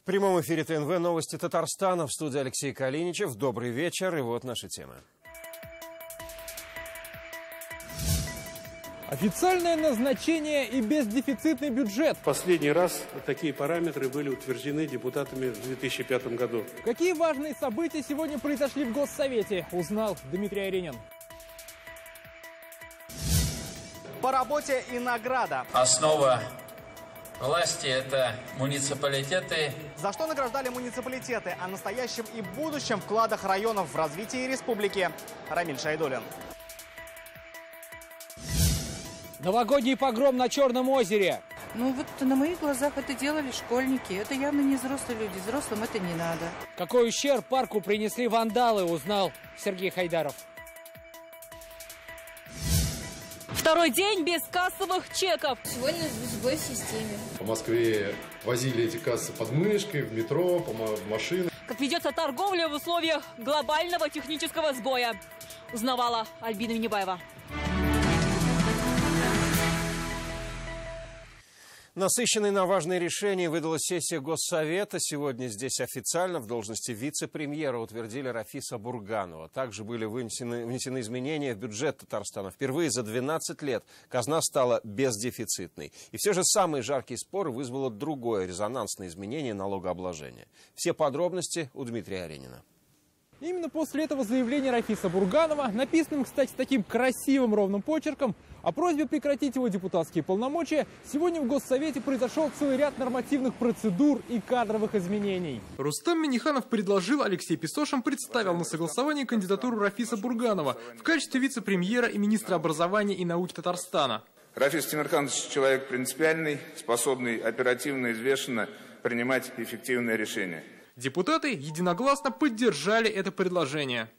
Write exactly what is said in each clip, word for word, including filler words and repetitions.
В прямом эфире ТНВ новости Татарстана. В студии Алексей Калиничев. Добрый вечер. И вот наши темы. Официальное назначение и бездефицитный бюджет. Последний раз такие параметры были утверждены депутатами в две тысячи пятом году. Какие важные события сегодня произошли в Госсовете, узнал Дмитрий Аринин. По работе и награда. Основа власти – это муниципалитеты. За что награждали муниципалитеты? О настоящем и будущем вкладах районов в развитие республики. Рамиль Шайдуллин. Новогодний погром на Черном озере. Ну вот на моих глазах это делали школьники. Это явно не взрослые люди. Взрослым это не надо. Какой ущерб парку принесли вандалы, узнал Сергей Хайдаров. Второй день без кассовых чеков. Сегодня сбой в системе. По Москве возили эти кассы под мышкой, в метро, в машинах. Как ведется торговля в условиях глобального технического сбоя, узнавала Альбина Минибаева. Насыщенной на важные решения выдалась сессия Госсовета. Сегодня здесь официально в должности вице-премьера утвердили Рафиса Бурганова. Также были вынесены, внесены изменения в бюджет Татарстана. Впервые за двенадцать лет казна стала бездефицитной. И все же самые жаркие споры вызвало другое резонансное изменение налогообложения. Все подробности у Дмитрия Аринина. Именно после этого заявления Рафиса Бурганова, написанным, кстати, таким красивым ровным почерком, о просьбе прекратить его депутатские полномочия, сегодня в Госсовете произошел целый ряд нормативных процедур и кадровых изменений. Рустам Минниханов предложил, Алексей Песошин представил на согласование кандидатуру Рафиса Бурганова в качестве вице-премьера и министра образования и науки Татарстана. Рафис Тимирханович человек принципиальный, способный оперативно и взвешенно принимать эффективные решения. Депутаты единогласно поддержали это предложение.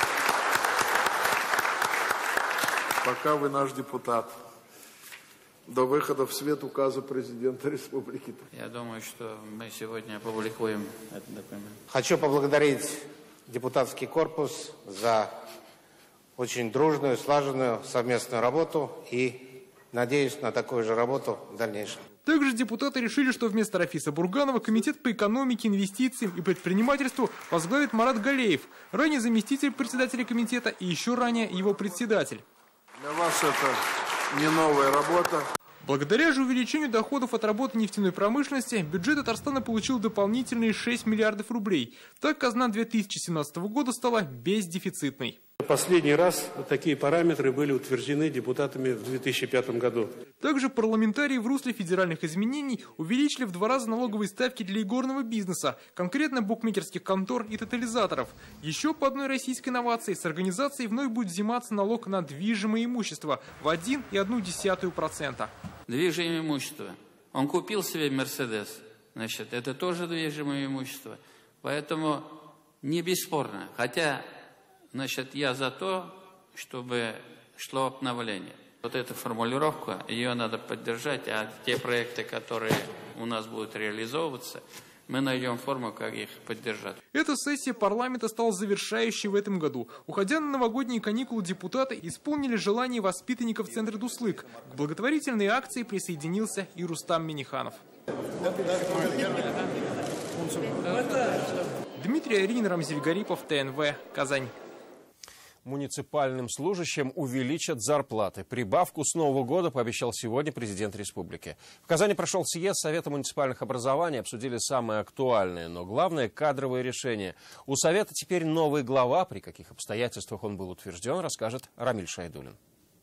Пока вы наш депутат, до выхода в свет указа президента республики. Я думаю, что мы сегодня опубликуем этот документ. Хочу поблагодарить депутатский корпус за очень дружную, слаженную совместную работу и надеюсь на такую же работу в дальнейшем. Также депутаты решили, что вместо Рафиса Бурганова комитет по экономике, инвестициям и предпринимательству возглавит Марат Галеев, ранее заместитель председателя комитета и еще ранее его председатель. Для вас это не новая работа. Благодаря же увеличению доходов от работы нефтяной промышленности, бюджет Татарстана получил дополнительные шесть миллиардов рублей. Так казна две тысячи семнадцатого года стала бездефицитной. Последний раз такие параметры были утверждены депутатами в две тысячи пятом году. Также парламентарии в русле федеральных изменений увеличили в два раза налоговые ставки для игорного бизнеса, конкретно букмекерских контор и тотализаторов. Еще по одной российской инновации с организацией вновь будет взиматься налог на движимое имущество в один и одну десятую процента. Движимое имущество. Он купил себе Мерседес, значит, это тоже движимое имущество. Поэтому не бесспорно. Хотя, значит, я за то, чтобы шло обновление. Вот эту формулировку, ее надо поддержать, а те проекты, которые у нас будут реализовываться, мы найдем форму, как их поддержать. Эта сессия парламента стала завершающей в этом году. Уходя на новогодние каникулы, депутаты исполнили желание воспитанников центра «Дуслык». К благотворительной акции присоединился и Рустам Минниханов. Дмитрий Аринин, Рамзиль Гарипов, ТНВ, Казань. Муниципальным служащим увеличат зарплаты. Прибавку с Нового года пообещал сегодня президент республики. В Казани прошел съезд Совета муниципальных образований, обсудили самые актуальные, но главное – кадровые решения. У Совета теперь новый глава. При каких обстоятельствах он был утвержден, расскажет Рамиль Шайдуллин.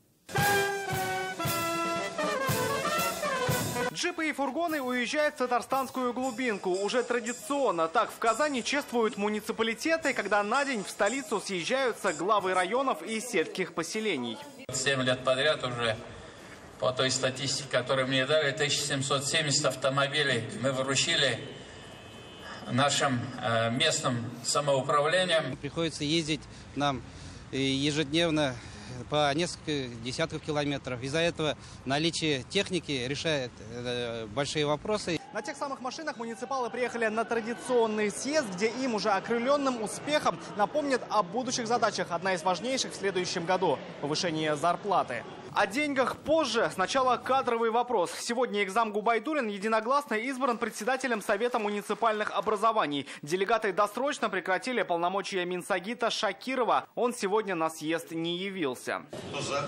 Джипы и фургоны уезжают в татарстанскую глубинку. Уже традиционно так в Казани чествуют муниципалитеты, когда на день в столицу съезжаются главы районов и сельских поселений. Семь лет подряд уже, по той статистике, которую мне дали, тысяча семьсот семьдесят автомобилей мы вручили нашим э, местным самоуправлениям. Приходится ездить нам ежедневно по несколько десятков километров. Из-за этого наличие техники решает большие вопросы. На тех самых машинах муниципалы приехали на традиционный съезд, где им уже окрыленным успехом напомнят о будущих задачах. Одна из важнейших в следующем году – повышение зарплаты. О деньгах позже. Сначала кадровый вопрос. Сегодня Игзам Губайдуллин единогласно избран председателем Совета муниципальных образований. Делегаты досрочно прекратили полномочия Минсагита Шакирова. Он сегодня на съезд не явился. Кто за?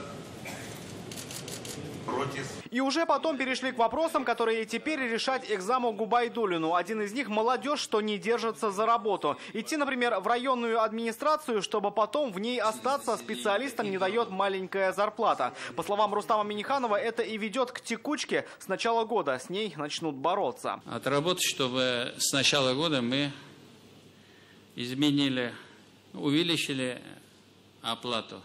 Против. И уже потом перешли к вопросам, которые теперь решать Игзаму Губайдуллину. Один из них – молодежь, что не держится за работу. Идти, например, в районную администрацию, чтобы потом в ней остаться, специалистам не дает маленькая зарплата. По словам Рустама Миниханова, это и ведет к текучке. С начала года с ней начнут бороться. Отработать, чтобы с начала года мы изменили, увеличили оплату.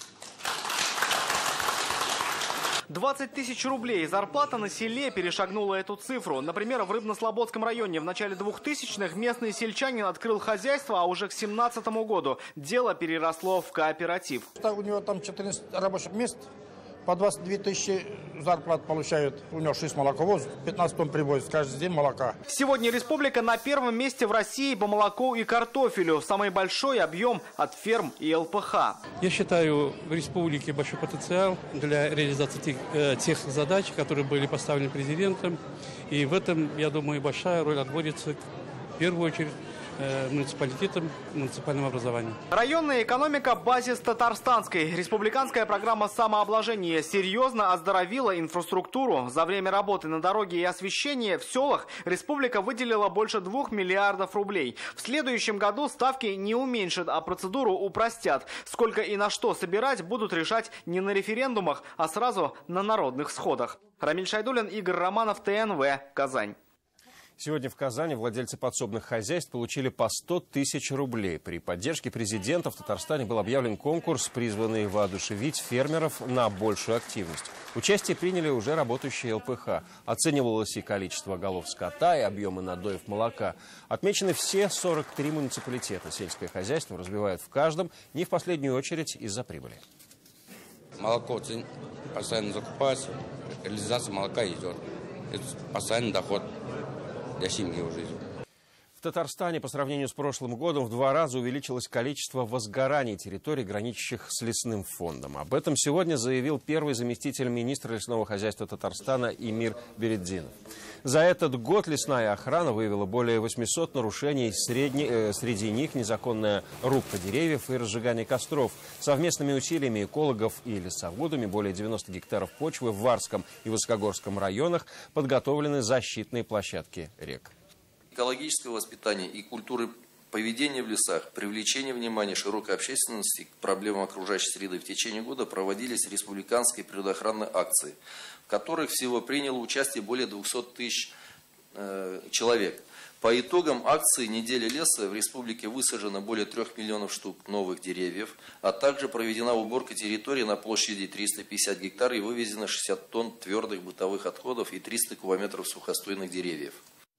двадцать тысяч рублей. Зарплата на селе перешагнула эту цифру. Например, в Рыбно-Слободском районе в начале двухтысячных местный сельчанин открыл хозяйство, а уже к семнадцатому году дело переросло в кооператив. У него там четырнадцать рабочих мест, по двадцать две тысячи зарплат получают. У него шесть молоковозов, пятнадцать тонн привозят каждый день молока. Сегодня республика на первом месте в России по молоку и картофелю. Самый большой объем от ферм и эл пэ ха. Я считаю, в республике большой потенциал для реализации тех, э, тех задач, которые были поставлены президентом. И в этом, я думаю, большая роль отводится в первую очередь муниципалитетом, муниципальным образованием. Районная экономика – базис татарстанской. Республиканская программа самообложения серьезно оздоровила инфраструктуру. За время работы на дороге и освещении в селах республика выделила больше двух миллиардов рублей. В следующем году ставки не уменьшат, а процедуру упростят. Сколько и на что собирать будут решать не на референдумах, а сразу на народных сходах. Рамиль Шайдуллин, Игорь Романов, тэ эн вэ, Казань. Сегодня в Казани владельцы подсобных хозяйств получили по сто тысяч рублей. При поддержке президента в Татарстане был объявлен конкурс, призванный воодушевить фермеров на большую активность. Участие приняли уже работающие эл пэ ха. Оценивалось и количество голов скота, и объемы надоев молока. Отмечены все сорок три муниципалитета. Сельское хозяйство развивают в каждом, не в последнюю очередь из-за прибыли. Молоко постоянно закупается, реализация молока идет. Это постоянный доход для семьи уже. В Татарстане по сравнению с прошлым годом в два раза увеличилось количество возгораний территорий, граничащих с лесным фондом. Об этом сегодня заявил первый заместитель министра лесного хозяйства Татарстана Эмир Береддинов. За этот год лесная охрана выявила более восьмисот нарушений, средне, э, среди них незаконная рубка деревьев и разжигание костров. Совместными усилиями экологов и лесоводами более девяноста гектаров почвы в Варском и Высокогорском районах подготовлены защитные площадки рек. Экологическое воспитание и культуры поведения в лесах, привлечение внимания широкой общественности к проблемам окружающей среды в течение года проводились республиканские природоохранные акции, в которых всего приняло участие более двухсот тысяч э, человек. По итогам акции «Неделя леса» в республике высажено более трех миллионов штук новых деревьев, а также проведена уборка территории на площади триста пятьдесят гектар и вывезено шестьдесят тонн твердых бытовых отходов и триста кубометров сухостойных деревьев.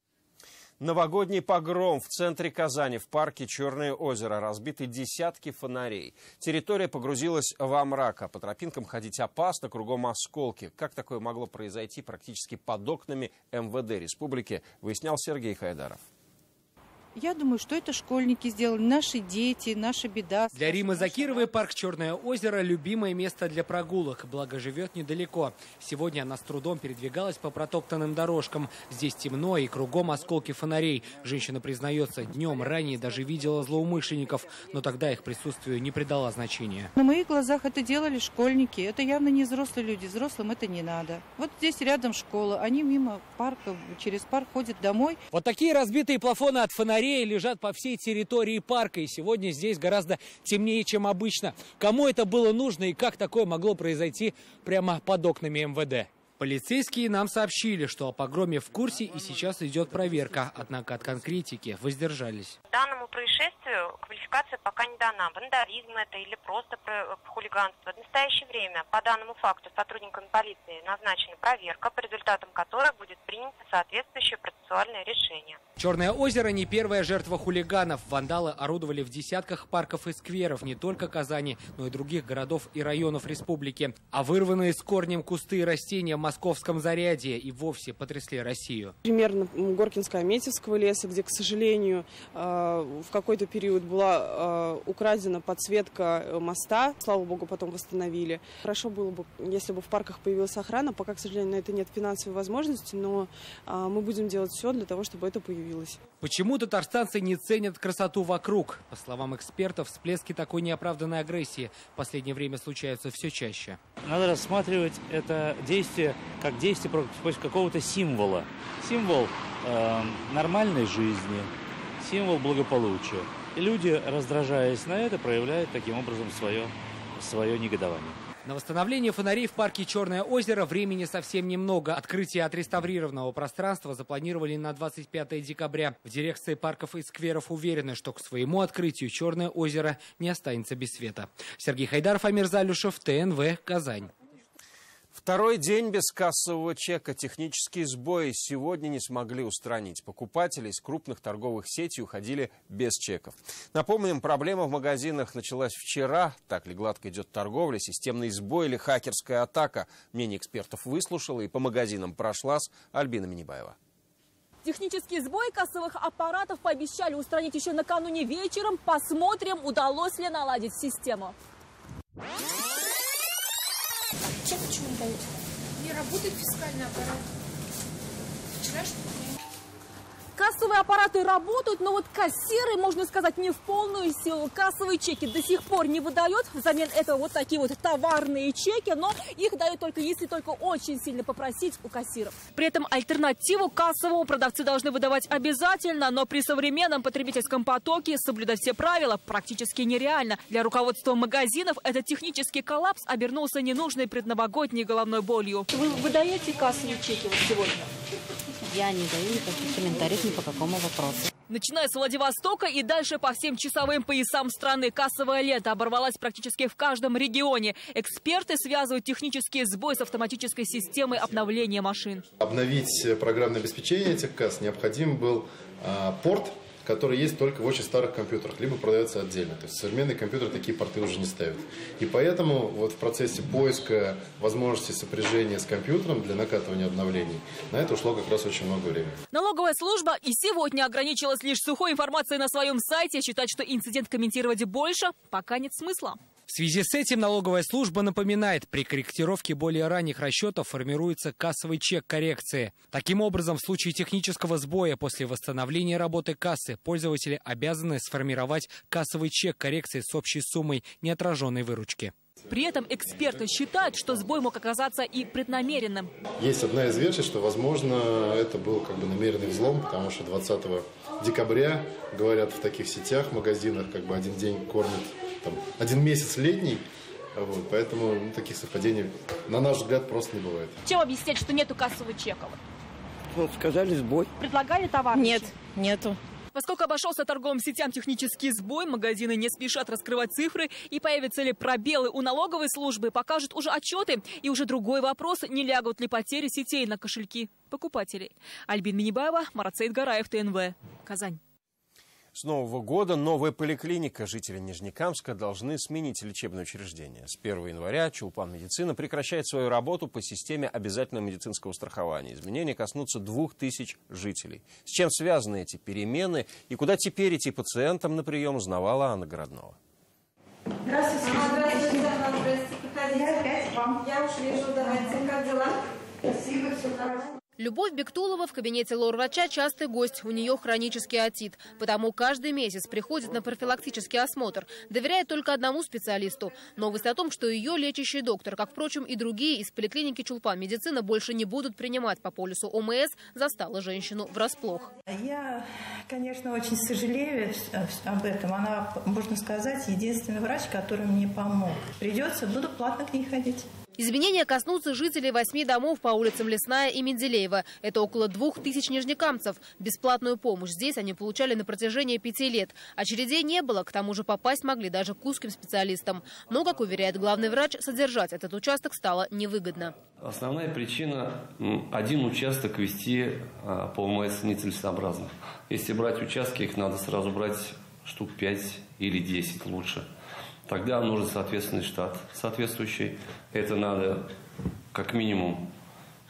Новогодний погром в центре Казани, в парке Черное озеро. Разбиты десятки фонарей. Территория погрузилась во мрак, а по тропинкам ходить опасно, кругом осколки. Как такое могло произойти практически под окнами эм вэ дэ республики, выяснял Сергей Хайдаров. Я думаю, что это школьники сделали, наши дети, наша беда. Для Римы Закировой парк Черное озеро – любимое место для прогулок, благо живет недалеко. Сегодня она с трудом передвигалась по протоптанным дорожкам. Здесь темно и кругом осколки фонарей. Женщина признается, днем ранее даже видела злоумышленников, но тогда их присутствию не придала значения. На моих глазах это делали школьники. Это явно не взрослые люди, взрослым это не надо. Вот здесь рядом школа, они мимо парка, через парк ходят домой. Вот такие разбитые плафоны от фонарей лежат по всей территории парка, и сегодня здесь гораздо темнее, чем обычно. Кому это было нужно и как такое могло произойти прямо под окнами эм вэ дэ? Полицейские нам сообщили, что о погроме в курсе и сейчас идет проверка, однако от конкретики воздержались. Данному происшествию квалификация пока не дана. Вандализм это или просто хулиганство. В настоящее время по данному факту сотрудниками полиции назначена проверка, по результатам которой будет принято соответствующее процессуальное решение. Черное озеро не первая жертва хулиганов. Вандалы орудовали в десятках парков и скверов не только Казани, но и других городов и районов республики. А вырванные с корнем кусты и растения московском Зарядье и вовсе потрясли Россию. Примерно Горкинско-Аметьевского леса, где, к сожалению, в какой-то период была украдена подсветка моста. Слава богу, потом восстановили. Хорошо было бы, если бы в парках появилась охрана. Пока, к сожалению, на это нет финансовой возможности, но мы будем делать все для того, чтобы это появилось. Почему татарстанцы не ценят красоту вокруг? По словам экспертов, всплески такой неоправданной агрессии в последнее время случаются все чаще. Надо рассматривать это действие как действие против какого-то символа. Символ э, нормальной жизни, символ благополучия. И люди, раздражаясь на это, проявляют таким образом свое, свое негодование. На восстановление фонарей в парке Черное озеро времени совсем немного. Открытие отреставрированного пространства запланировали на двадцать пятое декабря. В дирекции парков и скверов уверены, что к своему открытию Черное озеро не останется без света. Сергей Хайдаров, Амир Залюшев, ТНВ, Казань. Второй день без кассового чека. Технические сбои сегодня не смогли устранить. Покупатели из крупных торговых сетей уходили без чеков. Напомним, проблема в магазинах началась вчера. Так ли гладко идет торговля, системный сбой или хакерская атака? Мнение экспертов выслушала и по магазинам прошлась Альбина Минибаева. Технический сбой кассовых аппаратов пообещали устранить еще накануне вечером. Посмотрим, удалось ли наладить систему. Чек почему не дают? Не работает фискальный аппарат. Вчерашний день. Кассовые аппараты работают, но вот кассиры, можно сказать, не в полную силу. Кассовые чеки до сих пор не выдают. Взамен этого вот такие вот товарные чеки, но их дают только если только очень сильно попросить у кассиров. При этом альтернативу кассовому продавцы должны выдавать обязательно, но при современном потребительском потоке соблюдать все правила практически нереально. Для руководства магазинов этот технический коллапс обернулся ненужной предновогодней головной болью. Вы выдаете кассовые чеки вот сегодня? Я не даю никаких комментариев ни по какому вопросу. Начиная с Владивостока и дальше по всем часовым поясам страны кассовая лента оборвалась практически в каждом регионе. Эксперты связывают технический сбой с автоматической системой обновления машин. Обновить программное обеспечение этих касс необходим был а, порт, который есть только в очень старых компьютерах, либо продается отдельно. То есть современные компьютеры такие порты уже не ставят. И поэтому вот в процессе поиска возможности сопряжения с компьютером для накатывания обновлений на это ушло как раз очень много времени. Налоговая служба и сегодня ограничилась лишь сухой информацией на своем сайте. Считать, что инцидент комментировать больше, пока нет смысла. В связи с этим налоговая служба напоминает, при корректировке более ранних расчетов формируется кассовый чек коррекции. Таким образом, в случае технического сбоя после восстановления работы кассы пользователи обязаны сформировать кассовый чек коррекции с общей суммой неотраженной выручки. При этом эксперты считают, что сбой мог оказаться и преднамеренным. Есть одна из версий, что, возможно, это был как бы намеренный взлом, потому что двадцатого декабря, говорят, в таких сетях, магазинах, как бы один день кормят, там, один месяц летний, вот, поэтому ну, таких совпадений, на наш взгляд, просто не бывает. Чем объяснять, что нету кассового чека? Вот сказали сбой. Предлагали товар? Нет, нету. Поскольку обошелся торговым сетям технический сбой, магазины не спешат раскрывать цифры, и появятся ли пробелы у налоговой службы, покажут уже отчеты. И уже другой вопрос, не лягут ли потери сетей на кошельки покупателей. Альбина Минибаева, Марат Саидгараев, ТНВ, Казань. С Нового года новая поликлиника. Жители Нижнекамска должны сменить лечебное учреждение. С первого января Чулпан Медицина прекращает свою работу по системе обязательного медицинского страхования. Изменения коснутся двух тысяч жителей. С чем связаны эти перемены и куда теперь идти пациентам на прием, узнавала Анна Городнова. Здравствуйте. Здравствуйте. Здравствуйте. Проходите. Я опять вам. Я уж вижу. Давайте. Как дела? Спасибо. Все хорошо. Любовь Бектулова в кабинете лор-врача частый гость. У нее хронический отит. Потому каждый месяц приходит на профилактический осмотр. Доверяет только одному специалисту. Новость о том, что ее лечащий доктор, как, впрочем, и другие из поликлиники Чулпан Медицина, больше не будут принимать по полису ОМС, застала женщину врасплох. Я, конечно, очень сожалею об этом. Она, можно сказать, единственный врач, который мне помог. Придется, буду платно к ней ходить. Изменения коснутся жителей восьми домов по улицам Лесная и Менделеева. Это около двух тысяч нижнекамцев. Бесплатную помощь здесь они получали на протяжении пяти лет. Очередей не было, к тому же попасть могли даже к узким специалистам. Но, как уверяет главный врач, содержать этот участок стало невыгодно. Основная причина – один участок вести по ОМС нецелесообразно. Если брать участки, их надо сразу брать штук пять или десять лучше. Тогда нужен соответственный штат соответствующий. Это надо как минимум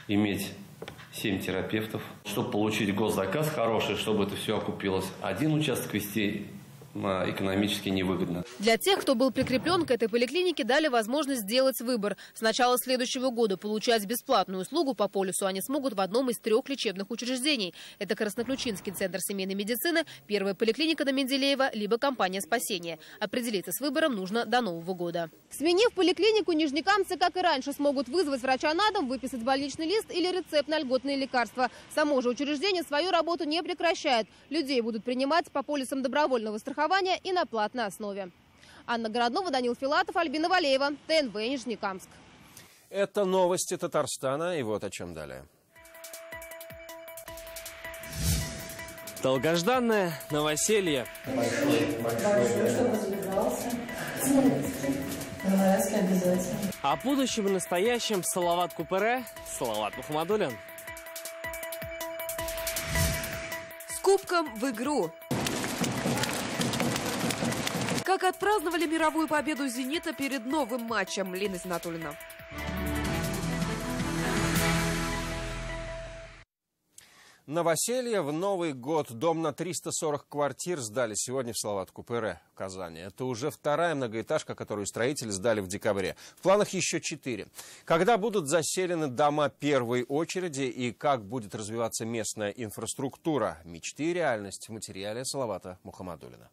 иметь семь терапевтов. Чтобы получить госзаказ хороший, чтобы это все окупилось, один участок вести экономически невыгодно. Для тех, кто был прикреплен к этой поликлинике, дали возможность сделать выбор. С начала следующего года получать бесплатную услугу по полису они смогут в одном из трех лечебных учреждений. Это Красноключинский центр семейной медицины, первая поликлиника на Менделеева, либо компания «Спасение». Определиться с выбором нужно до Нового года. Сменив поликлинику, нижнекамцы, как и раньше, смогут вызвать врача на дом, выписать больничный лист или рецепт на льготные лекарства. Само же учреждение свою работу не прекращает. Людей будут принимать по полисам добровольного страхования и на платной основе. Анна Городнова, Данил Филатов, Альбина Валеева, ТНВ, Нижнекамск. Это новости Татарстана, и вот о чем далее. Долгожданное новоселье. О будущем и настоящем Салават Купере, Салават Мухаммадуллин. С кубком в игру. Как отпраздновали мировую победу «Зенита» перед новым матчем. Лина Зинатуллина. Новоселье в Новый год. Дом на триста сорок квартир сдали сегодня в Салават Купере в Казани. Это уже вторая многоэтажка, которую строители сдали в декабре. В планах еще четыре. Когда будут заселены дома первой очереди и как будет развиваться местная инфраструктура? Мечты и реальность в материале Салавата Мухаммадуллина.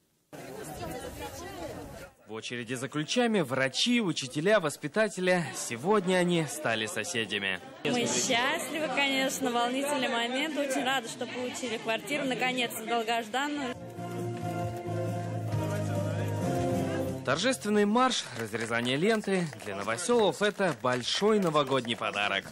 В очереди за ключами врачи, учителя, воспитатели. Сегодня они стали соседями. Мы счастливы, конечно, волнительный момент. Очень рады, что получили квартиру, наконец-то долгожданную. Торжественный марш, разрезание ленты. Для новоселов это большой новогодний подарок.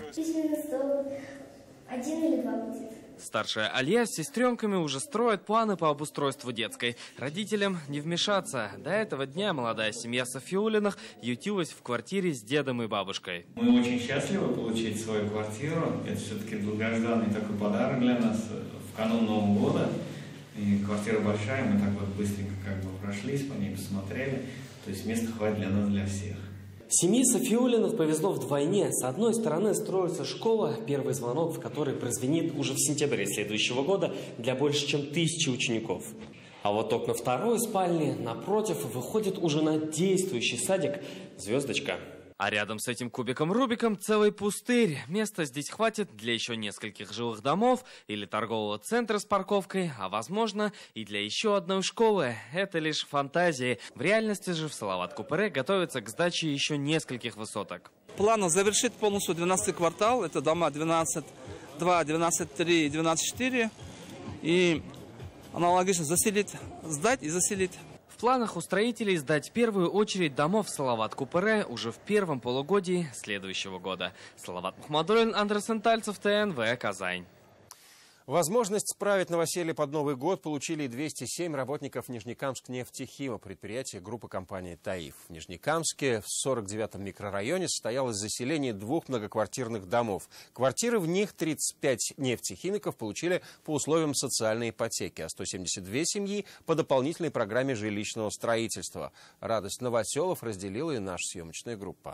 Один или два будет. Старшая Алия с сестренками уже строят планы по обустройству детской. Родителям не вмешаться. До этого дня молодая семья Софиулиных ютилась в квартире с дедом и бабушкой. Мы очень счастливы получить свою квартиру. Это все-таки долгожданный такой подарок для нас в канун Нового года. И квартира большая, мы так вот быстренько как бы прошлись по ней, посмотрели. То есть места хватит для нас, для всех. Семье Софиулиных повезло вдвойне. С одной стороны строится школа, первый звонок в которой прозвенит уже в сентябре следующего года для больше чем тысячи учеников. А вот окна второй спальни напротив выходит уже на действующий садик «Звездочка». А рядом с этим кубиком-рубиком целый пустырь. Места здесь хватит для еще нескольких жилых домов или торгового центра с парковкой, а возможно и для еще одной школы. Это лишь фантазии. В реальности же в Салават Купере готовится к сдаче еще нескольких высоток. План завершить полностью двенадцатый квартал. Это дома двенадцать два, двенадцать три, двенадцать четыре. И аналогично заселить, сдать и заселить. В планах у строителей сдать первую очередь домов в Салават Купере уже в первом полугодии следующего года. Салават Мухаммадуллин, Андрей Сентальцев, ТНВ, Казань. Возможность справить новоселье под Новый год получили и двести семь работников Нижнекамск-нефтехима, предприятия группы компании «Таиф». В Нижнекамске в сорок девятом микрорайоне состоялось заселение двух многоквартирных домов. Квартиры в них тридцать пять нефтехимиков получили по условиям социальной ипотеки, а сто семьдесят две семьи по дополнительной программе жилищного строительства. Радость новоселов разделила и наша съемочная группа.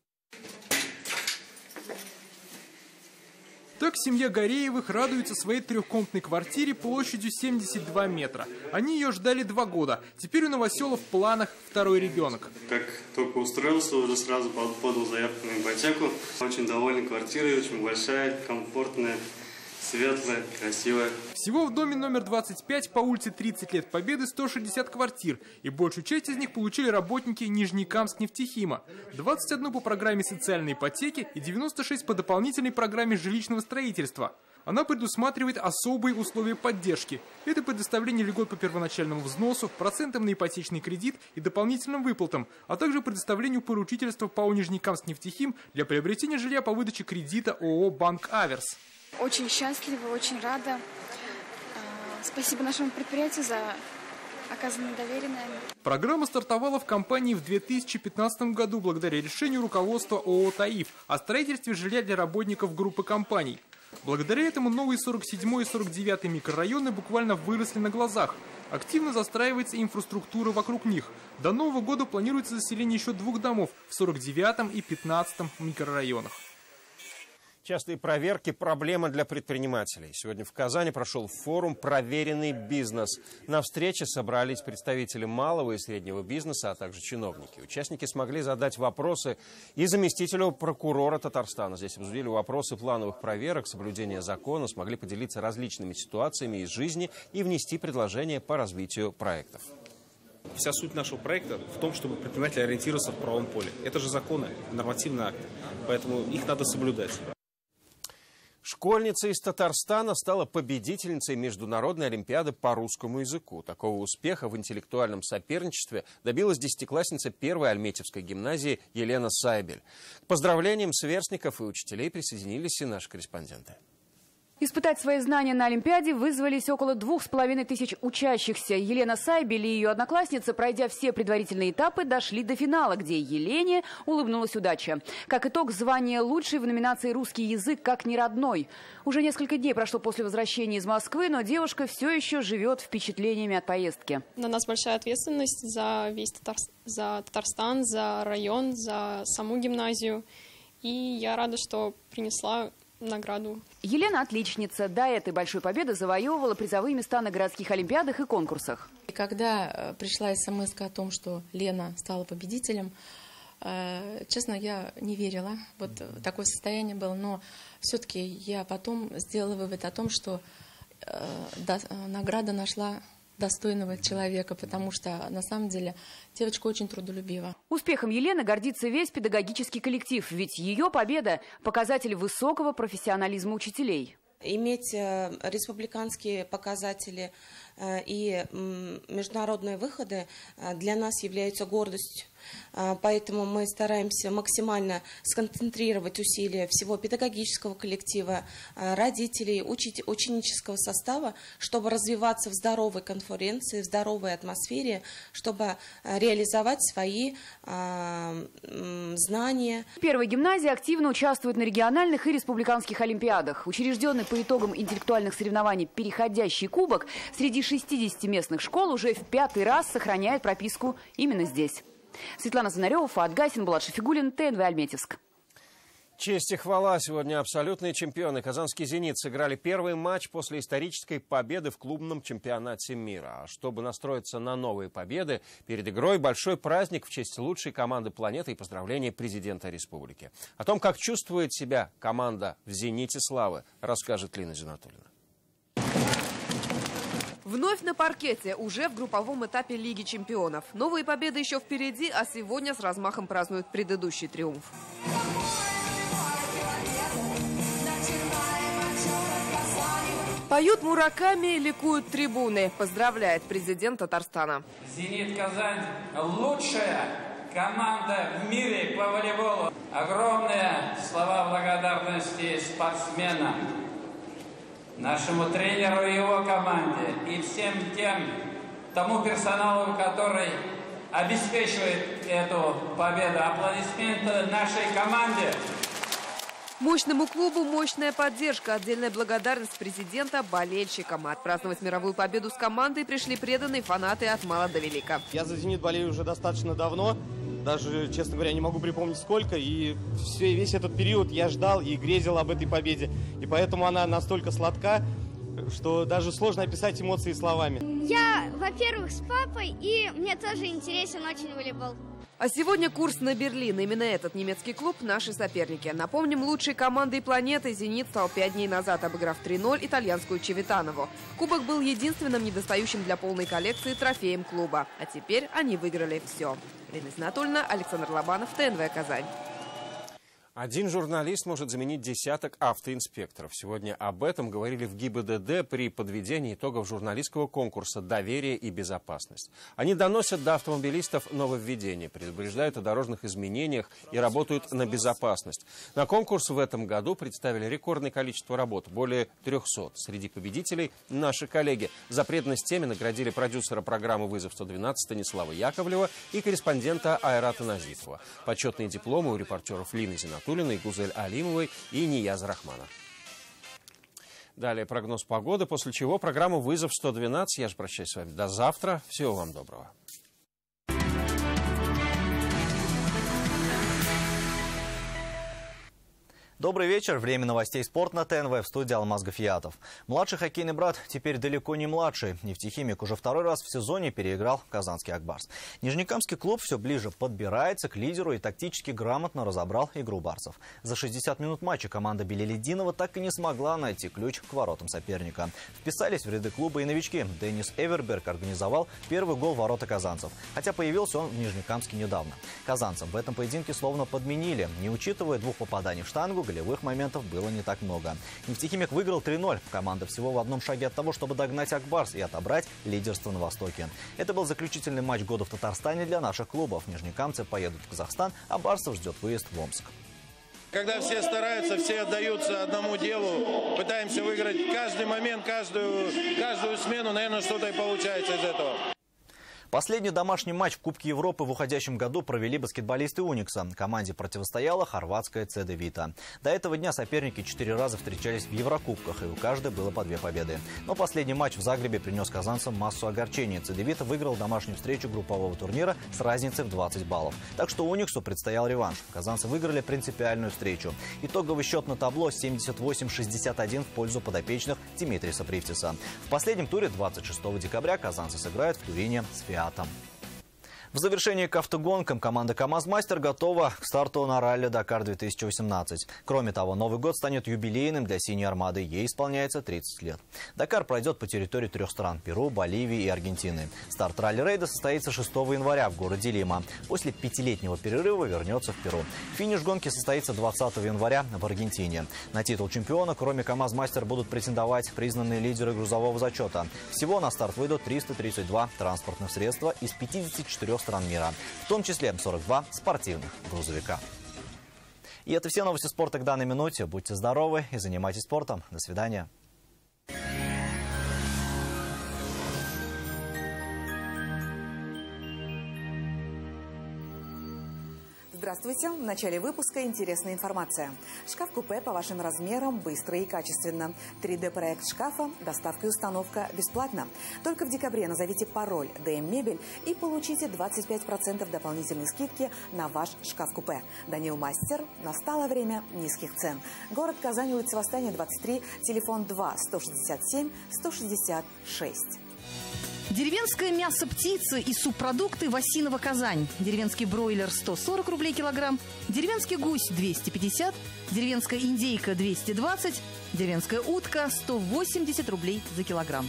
Так семья Гореевых радуется своей трехкомнатной квартире площадью семьдесят два метра. Они ее ждали два года. Теперь у новоселов в планах второй ребенок. Как только устроился, уже сразу подал заявку на ипотеку. Очень доволен квартирой, очень большая, комфортная, светлая, красивая. Всего в доме номер двадцать пять по улице тридцать лет Победы сто шестьдесят квартир. И большую часть из них получили работники Нижнекамск-нефтехима. двадцать одну по программе социальной ипотеки и девяносто шесть по дополнительной программе жилищного строительства. Она предусматривает особые условия поддержки. Это предоставление льгот по первоначальному взносу, процентам на ипотечный кредит и дополнительным выплатам, а также предоставлению поручительства ПАО «Нижнекамск-нефтехим» для приобретения жилья по выдаче кредита ООО «Банк Аверс». Очень счастлива, очень рада. Спасибо нашему предприятию за оказанное доверие нами. Программа стартовала в компании в две тысячи пятнадцатом году благодаря решению руководства ООО «Таиф» о строительстве жилья для работников группы компаний. Благодаря этому новые сорок седьмой и сорок девятый микрорайоны буквально выросли на глазах. Активно застраивается инфраструктура вокруг них. До Нового года планируется заселение еще двух домов в сорок девятом и пятнадцатом микрорайонах. Частые проверки – проблема для предпринимателей. Сегодня в Казани прошел форум «Проверенный бизнес». На встрече собрались представители малого и среднего бизнеса, а также чиновники. Участники смогли задать вопросы и заместителю прокурора Татарстана. Здесь обсудили вопросы плановых проверок, соблюдения закона, смогли поделиться различными ситуациями из жизни и внести предложения по развитию проектов. Вся суть нашего проекта в том, чтобы предприниматели ориентироваться в правом поле. Это же законы, нормативные акты, поэтому их надо соблюдать. Школьница из Татарстана стала победительницей Международной олимпиады по русскому языку. Такого успеха в интеллектуальном соперничестве добилась десятиклассница первой Альметьевской гимназии Елена Сайбель. К поздравлениям сверстников и учителей присоединились и наши корреспонденты. Испытать свои знания на Олимпиаде вызвались около двух с половиной тысяч учащихся. Елена Сайбель и ее одноклассница, пройдя все предварительные этапы, дошли до финала, где Елене улыбнулась удача. Как итог, звание лучшей в номинации «Русский язык как неродной». Уже несколько дней прошло после возвращения из Москвы, но девушка все еще живет впечатлениями от поездки. На нас большая ответственность за весь Татар... за Татарстан, за район, за саму гимназию. И я рада, что принесла награду. Елена отличница. До этой большой победы завоевывала призовые места на городских олимпиадах и конкурсах. И когда пришла смс о том, что Лена стала победителем, честно, я не верила. Вот такое состояние было. Но все-таки я потом сделала вывод о том, что награда нашла достойного человека, потому что, на самом деле, девочка очень трудолюбива. Успехом Елены гордится весь педагогический коллектив, ведь ее победа – показатель высокого профессионализма учителей. Иметь республиканские показатели и международные выходы для нас являются гордостью. Поэтому мы стараемся максимально сконцентрировать усилия всего педагогического коллектива, родителей, ученического состава, чтобы развиваться в здоровой конференции, в здоровой атмосфере, чтобы реализовать свои э, знания. Первая гимназия активно участвует на региональных и республиканских олимпиадах. Учрежденный по итогам интеллектуальных соревнований «Переходящий кубок» среди шестидесяти местных школ уже в пятый раз сохраняет прописку именно здесь. Светлана Звонарева, Фаат Гасин, Булат Шафигуллин, ТНВ Альметьевск. Честь и хвала. Сегодня абсолютные чемпионы. Казанский «Зенит» сыграли первый матч после исторической победы в клубном чемпионате мира. А чтобы настроиться на новые победы, перед игрой большой праздник в честь лучшей команды планеты и поздравления президента республики. О том, как чувствует себя команда в «Зените» славы, расскажет Лина Зинатуллина. Вновь на паркете, уже в групповом этапе Лиги чемпионов. Новые победы еще впереди, а сегодня с размахом празднуют предыдущий триумф. Поют мураками, ликуют трибуны. Поздравляет президент Татарстана. «Зенит Казань» – лучшая команда в мире по волейболу. Огромные слова благодарности спортсменам, нашему тренеру и его команде, и всем тем, тому персоналу, который обеспечивает эту победу. Аплодисменты нашей команде. Мощному клубу мощная поддержка. Отдельная благодарность президента болельщикам. Отпраздновать мировую победу с командой пришли преданные фанаты от мала до велика. Я за «Зенит» болею уже достаточно давно. Даже, честно говоря, не могу припомнить сколько. И все, весь этот период я ждал и грезил об этой победе. И поэтому она настолько сладка, что даже сложно описать эмоции словами. Я, во-первых, с папой, и мне тоже интересен очень волейбол. А сегодня курс на Берлин. Именно этот немецкий клуб – наши соперники. Напомним, лучшей командой планеты «Зенит» стал пять дней назад, обыграв три ноль итальянскую Чивитанову. Кубок был единственным недостающим для полной коллекции трофеем клуба. А теперь они выиграли все. Лина Зинатуллина, Александр Лобанов, ТНВ «Казань». Один журналист может заменить десяток автоинспекторов. Сегодня об этом говорили в ГИБДД при подведении итогов журналистского конкурса «Доверие и безопасность». Они доносят до автомобилистов нововведения, предупреждают о дорожных изменениях и работают на безопасность. На конкурс в этом году представили рекордное количество работ – более трехсот. Среди победителей – наши коллеги. За преданность теме наградили продюсера программы «Вызов сто двенадцать» Станислава Яковлева и корреспондента Айрата Назифова. Почетные дипломы у репортеров Лины Зинатуллиной, Гузель Алимовой и Нияза Рахмана. Далее прогноз погоды, после чего программа «Вызов сто двенадцать». Я же прощаюсь с вами до завтра. Всего вам доброго. Добрый вечер. Время новостей «Спорт» на ТНВ. В студии Алмаз Гафиятов. Младший хоккейный брат теперь далеко не младший. «Нефтехимик» уже второй раз в сезоне переиграл казанский «Акбарс». Нижнекамский клуб все ближе подбирается к лидеру и тактически грамотно разобрал игру барсов. За шестьдесят минут матча команда Белелединова так и не смогла найти ключ к воротам соперника. Вписались в ряды клуба и новички. Денис Эверберг организовал первый гол в ворота казанцев. Хотя появился он в Нижнекамске недавно. Казанцам в этом поединке словно подменили. Не учитывая двух попаданий в штангу, голевых моментов было не так много. «Нефтехимик» выиграл три ноль. Команда всего в одном шаге от того, чтобы догнать «Акбарс» и отобрать лидерство на Востоке. Это был заключительный матч года в Татарстане для наших клубов. Нижнекамцы поедут в Казахстан, а барсов ждет выезд в Омск. Когда все стараются, все отдаются одному делу, пытаемся выиграть каждый момент, каждую, каждую смену, наверное, что-то и получается из этого. Последний домашний матч в Кубке Европы в уходящем году провели баскетболисты «Уникса». Команде противостояла хорватская «Цеде Вита». До этого дня соперники четыре раза встречались в Еврокубках, и у каждой было по две победы. Но последний матч в Загребе принес казанцам массу огорчений. «Цеде Вита» выиграл домашнюю встречу группового турнира с разницей в двадцать баллов. Так что «Униксу» предстоял реванш. Казанцы выиграли принципиальную встречу. Итоговый счет на табло семьдесят восемь шестьдесят один в пользу подопечных Димитриса Привтиса. В последнем туре двадцать шестого декабря казанцы сыграют в Турине с «Фиатом». В завершении к автогонкам команда «КамАЗ-Мастер» готова к старту на ралли «Дакар-две тысячи восемнадцать». Кроме того, Новый год станет юбилейным для «Синей Армады». Ей исполняется тридцать лет. «Дакар» пройдет по территории трех стран – Перу, Боливии и Аргентины. Старт ралли-рейда состоится шестого января в городе Лима. После пятилетнего перерыва вернется в Перу. Финиш гонки состоится двадцатого января в Аргентине. На титул чемпиона, кроме «КамАЗ-Мастер», будут претендовать признанные лидеры грузового зачета. Всего на старт выйдут триста тридцать два транспортных средства из пятидесяти четырёх стран мира, в том числе сорок два спортивных грузовика. И это все новости спорта к данной минуте. Будьте здоровы и занимайтесь спортом. До свидания. Здравствуйте! В начале выпуска интересная информация. Шкаф-купе по вашим размерам быстро и качественно. три дэ проект шкафа, доставка и установка бесплатно. Только в декабре назовите пароль «Дэ Эм Мебель» и получите двадцать пять процентов дополнительной скидки на ваш шкаф-купе. Данил Мастер. Настало время низких цен. Город Казань, улица Восстания, двадцать три, телефон два сто шестьдесят семь сто шестьдесят шесть. Деревенское мясо птицы и субпродукты Васинова Казань. Деревенский бройлер сто сорок рублей килограмм, деревенский гусь двести пятьдесят, деревенская индейка двести двадцать, деревенская утка сто восемьдесят рублей за килограмм.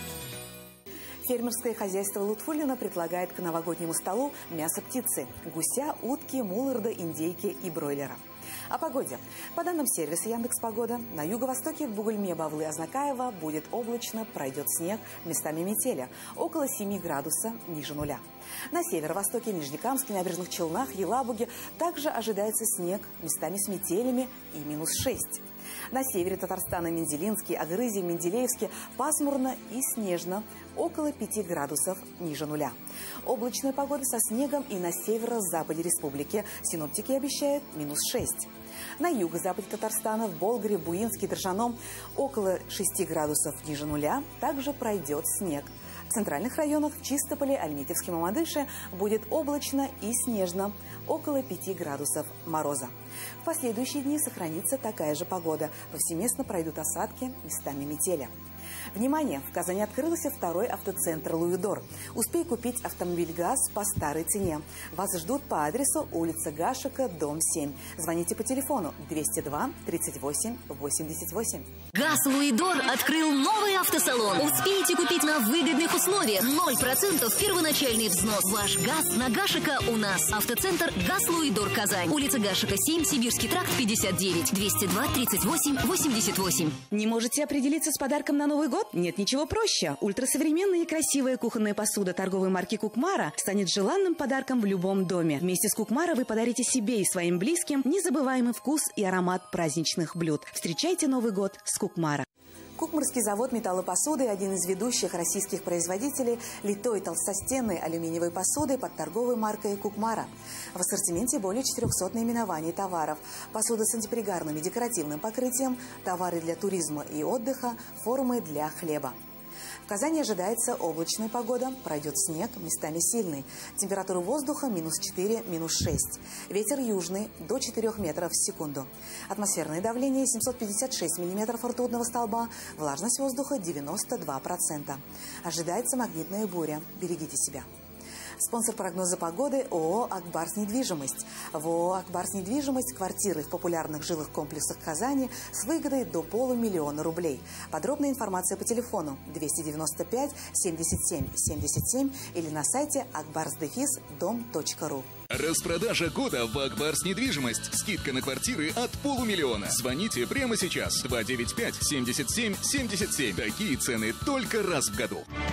Фермерское хозяйство Лутфуллина предлагает к новогоднему столу мясо птицы – гуся, утки, мулларда, индейки и бройлера. О погоде. По данным сервиса Яндекс.Погода, на юго-востоке в Бугульме, Бавлы, Азнакаево будет облачно, пройдет снег, местами метели, около семи градусов ниже нуля. На северо-востоке, Нижнекамске, Набережных Челнах, Елабуге также ожидается снег, местами с метелями и минус шесть. На севере Татарстана, Менделинске, Агрызе, Менделеевске пасмурно и снежно, около пяти градусов ниже нуля. Облачная погода со снегом и на северо-западе республики. Синоптики обещают минус шесть. На юго-западе Татарстана, в Болгаре, Буинске, Торжаном около шести градусов ниже нуля также пройдет снег. В центральных районах, в Чистополе, Альметьевске, Мамадыше будет облачно и снежно, около пяти градусов мороза. В последующие дни сохранится такая же погода. Повсеместно пройдут осадки, местами метели. Внимание! В Казани открылся второй автоцентр «Луидор». Успей купить автомобиль ГАЗ по старой цене. Вас ждут по адресу улица Гашека, дом семь. Звоните по телефону двести два тридцать восемь восемьдесят восемь. ГАЗ «Луидор» открыл новый автосалон. Успейте купить на выгодных условиях. ноль процентов первоначальный взнос. Ваш ГАЗ на Гашека у нас. Автоцентр «ГАЗ Луидор» Казань. Улица Гашека, семь, Сибирский тракт, пятьдесят девять. двести два тридцать восемь восемьдесят восемь. Не можете определиться с подарком на Новый год? Нет ничего проще. Ультрасовременная и красивая кухонная посуда торговой марки «Кукмара» станет желанным подарком в любом доме. Вместе с «Кукмара» вы подарите себе и своим близким незабываемый вкус и аромат праздничных блюд. Встречайте Новый год с «Кукмара». Кукмарский завод металлопосуды – один из ведущих российских производителей литой толстостенной алюминиевой посуды под торговой маркой «Кукмара». В ассортименте более четырехсот наименований товаров. Посуда с антипригарным и декоративным покрытием, товары для туризма и отдыха, формы для хлеба. В Казани ожидается облачная погода, пройдет снег, местами сильный. Температура воздуха минус четыре, минус шесть. Ветер южный до четырёх метров в секунду. Атмосферное давление семьсот пятьдесят шесть миллиметров ртутного столба, влажность воздуха девяносто два процента. Ожидается магнитная буря. Берегите себя. Спонсор прогноза погоды ООО «Акбарс Недвижимость». В ООО «Акбарс Недвижимость» квартиры в популярных жилых комплексах Казани с выгодой до полумиллиона рублей. Подробная информация по телефону двести девяносто пять семьдесят семь семьдесят семь или на сайте акбарс дефис дом точка ру. Распродажа года в «Акбарс Недвижимость». Скидка на квартиры от полумиллиона. Звоните прямо сейчас. два девять пять семьдесят семь семьдесят семь. Такие цены только раз в году.